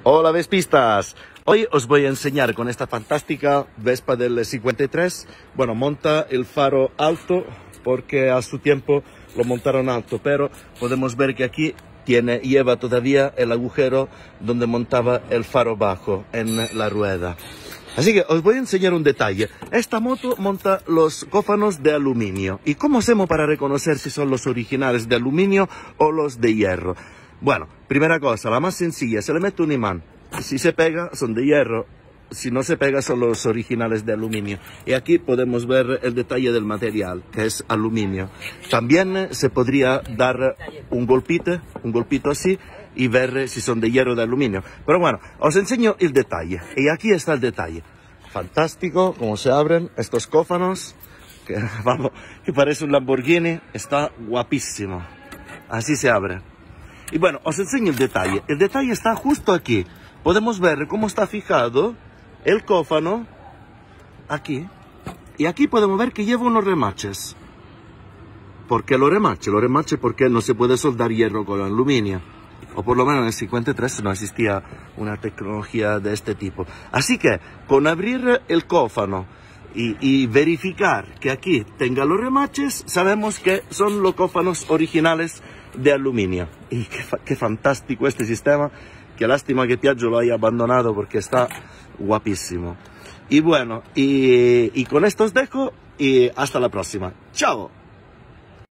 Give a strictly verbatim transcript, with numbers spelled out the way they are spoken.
Hola Vespistas, hoy os voy a enseñar con esta fantástica Vespa del cincuenta y tres. Bueno, monta el faro alto porque a su tiempo lo montaron alto, pero podemos ver que aquí tiene, lleva todavía el agujero donde montaba el faro bajo en la rueda. Así que os voy a enseñar un detalle. Esta moto monta los cófanos de aluminio. ¿Y cómo hacemos para reconocer si son los originales de aluminio o los de hierro? Bueno, primera cosa, la más sencilla, se le mete un imán. Si se pega, son de hierro. Si no se pega, son los originales de aluminio. Y aquí podemos ver el detalle del material, que es aluminio. También se podría dar un golpito, un golpito así, y ver si son de hierro o de aluminio. Pero bueno, os enseño el detalle. Y aquí está el detalle. Fantástico, cómo se abren estos cófanos, que, vamos, que parece un Lamborghini. Está guapísimo. Así se abre. Y bueno, os enseño el detalle. El detalle está justo aquí. Podemos ver cómo está fijado el cófano aquí. Y aquí podemos ver que lleva unos remaches. ¿Por qué los remaches? Los remaches porque no se puede soldar hierro con aluminio. O por lo menos en el cincuenta y tres no existía una tecnología de este tipo. Así que con abrir el cófano y, y verificar que aquí tenga los remaches, sabemos que son los cófanos originales de aluminio. Y qué, qué fantástico este sistema. Qué lástima que Piaggio lo haya abandonado porque está guapísimo. Y bueno, y, y con esto os dejo y hasta la próxima. ¡Chao!